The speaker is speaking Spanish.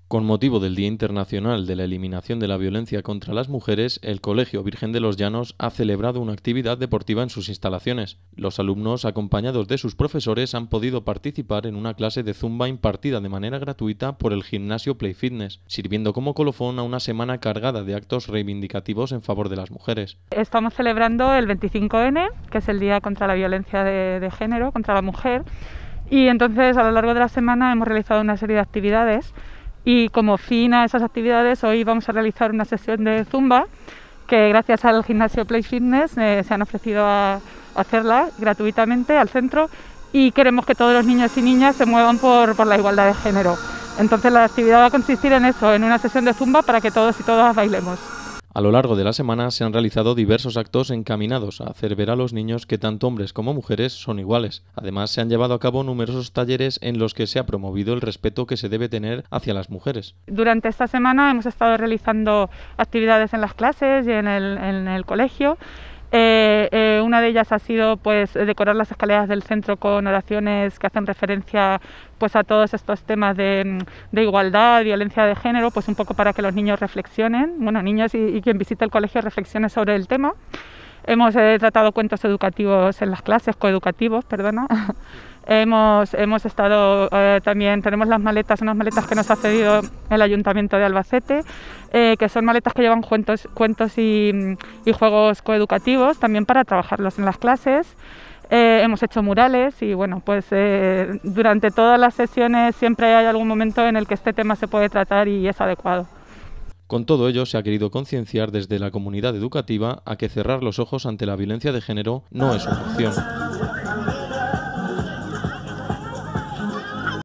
Con motivo del Día Internacional de la Eliminación de la Violencia contra las Mujeres, el Colegio Virgen de los Llanos ha celebrado una actividad deportiva en sus instalaciones. Los alumnos, acompañados de sus profesores, han podido participar en una clase de zumba impartida de manera gratuita por el gimnasio Play Fitness, sirviendo como colofón a una semana cargada de actos reivindicativos en favor de las mujeres. Estamos celebrando el 25N, que es el Día contra la Violencia de Género, contra la mujer, y entonces a lo largo de la semana hemos realizado una serie de actividades. Y como fin a esas actividades, hoy vamos a realizar una sesión de zumba que gracias al gimnasio Play Fitness se han ofrecido a hacerla gratuitamente al centro, y queremos que todos los niños y niñas se muevan por la igualdad de género. Entonces la actividad va a consistir en eso, en una sesión de zumba para que todos y todas bailemos. A lo largo de la semana se han realizado diversos actos encaminados a hacer ver a los niños que tanto hombres como mujeres son iguales. Además, se han llevado a cabo numerosos talleres en los que se ha promovido el respeto que se debe tener hacia las mujeres. Durante esta semana hemos estado realizando actividades en las clases y en el colegio. Una de ellas ha sido decorar las escaleras del centro con oraciones que hacen referencia a todos estos temas de igualdad, violencia de género, un poco para que los niños reflexionen, niños y quien visite el colegio reflexione sobre el tema. Hemos tratado cuentos educativos en las clases, coeducativos, perdona. Hemos estado también, tenemos unas maletas que nos ha cedido el Ayuntamiento de Albacete, que son maletas que llevan cuentos y juegos coeducativos, también para trabajarlos en las clases. Hemos hecho murales y durante todas las sesiones siempre hay algún momento en el que este tema se puede tratar y es adecuado. Con todo ello, se ha querido concienciar desde la comunidad educativa a que cerrar los ojos ante la violencia de género no es una opción.